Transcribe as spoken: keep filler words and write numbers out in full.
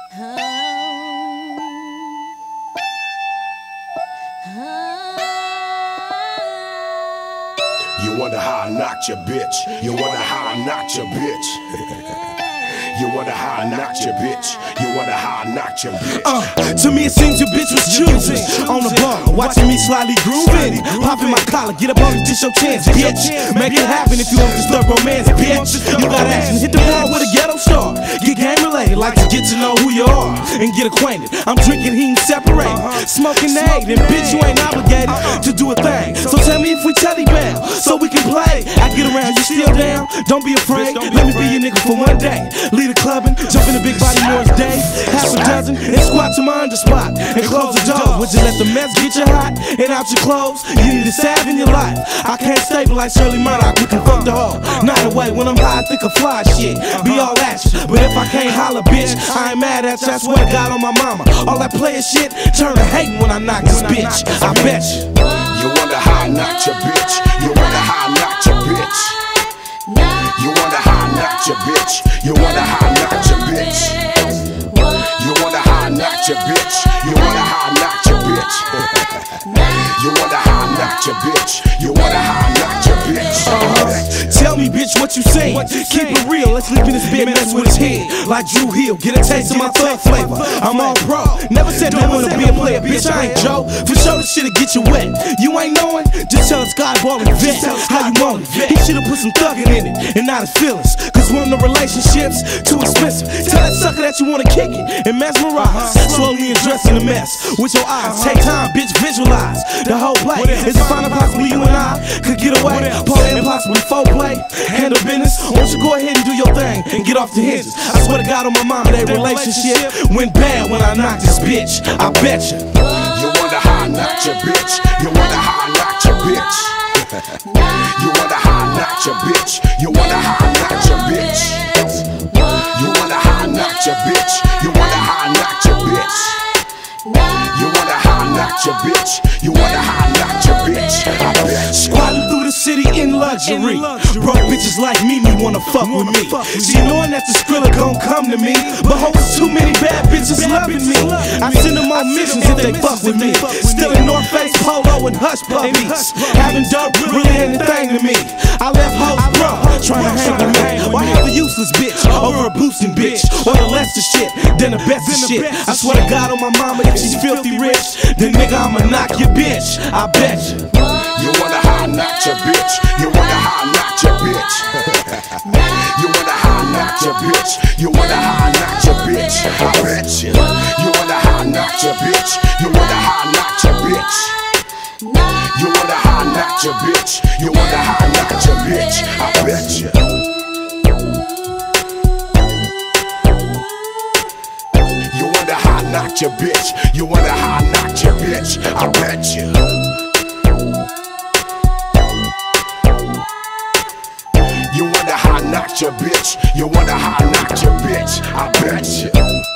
You wonder how I knocked your bitch. You wonder how I knocked your bitch. You wonder how I knocked your bitch. You wonder how I knocked your bitch. Uh, to me it seems your bitch was choosing. On the bar, watching me slyly grooving. Popping my collar, get up on me, dish your chance, bitch. Make it happen if you want to start romance, bitch. You got action, hit the ball with a ghetto star. Get game related, like to get to know who you are and get acquainted. I'm drinking, he ain't separated. Smoking aid, and bitch, you ain't obligated to do a thing. So tell me if we tell bell, so we can play. I get around, you still down? Don't be afraid. Let me be your nigga for one day. Lead a clubbing, jump in the big body Morris Day. Half a dozen, and squat to my under spot. And close the door. Would you let the mess get you hot? And out your clothes, you need a salve in your life. I can't stable like Shirley Murdoch, we can fuck the hoe. Not away, when I'm high, I think of fly shit. Be all at you, but if I can't holler, bitch, I ain't mad at you, I swear to God on my mama. All that player shit, turn to hating when I knock this bitch, I bet you. You wonder how I knocked your bitch. You wonder how I knocked your bitch. You wonder how I knocked your bitch. You wonder how I knocked your bitch. You wonder how I knocked your bitch. You wonder how I knocked your bitch. You wonder how I knocked your bitch. You wonder how I knocked your bitch. Uh-huh. Tell me, bitch, what you saying? Keep it real, let's leave in this big mess with his head. Like Drew Hill, get a taste of my thug flavor. I'm all pro, never said I wanna be a player, bitch, I ain't Joe. For sure this shit'll get you wet. You ain't knowing? Just tell a Skyball and vet how you want it. He should've put some thuggin' in it and not his feelings. Cause one of the relationships too expensive. Tell that sucker that you wanna kick it and mesmerize. Slowly addressing the mess with your eyes. Take time, bitch, visualize the whole play. Is it final possibly you and I could get away? Part impossibly folk play, handle business. Why don't you go ahead and do your thing and get off the hinges? I swear to God on my mama, that relationship went bad when I knocked this bitch, I bet you. You wonder how I knocked your bitch. You wonder how I knocked your bitch. You wonder how I knocked your bitch. You wonder how I knocked your bitch. You wonder how I knocked your bitch. You wonder how I knocked your bitch. You wonder how I knocked your bitch. You wonder how I knocked your bitch. I bet you. Squatting through the city in luxury. Broke bitches like me, me wanna fuck with me. She knowing that the Skrilla gon' come to me, but hoes too many bad bitches loving me. I send them on missions if they fuck with me. Still in North Face Polo and hush puppies. Having dope really anything to me. I left hoes broke, trying to hang with me. Why have a useless bitch over a boosting bitch? Or the less of shit than the best of shit. I swear to God on my mama, if she's filthy rich, then nigga I'ma knock your bitch, I bet you. You wonder how I knocked your bitch. You wonder how I knocked your bitch. You wonder how I knocked your bitch. You wonder how I knocked your bitch. I bet you. You wonder how I knocked your bitch. You wonder how I knocked your bitch. You wonder how I knocked your bitch. You wonder how I knocked your bitch. I bet you. You wonder how I knocked your bitch. You wonder how I knocked your bitch. I bet you. You wonder how I knocked your bitch. You wonder how I knocked your bitch. I bet you.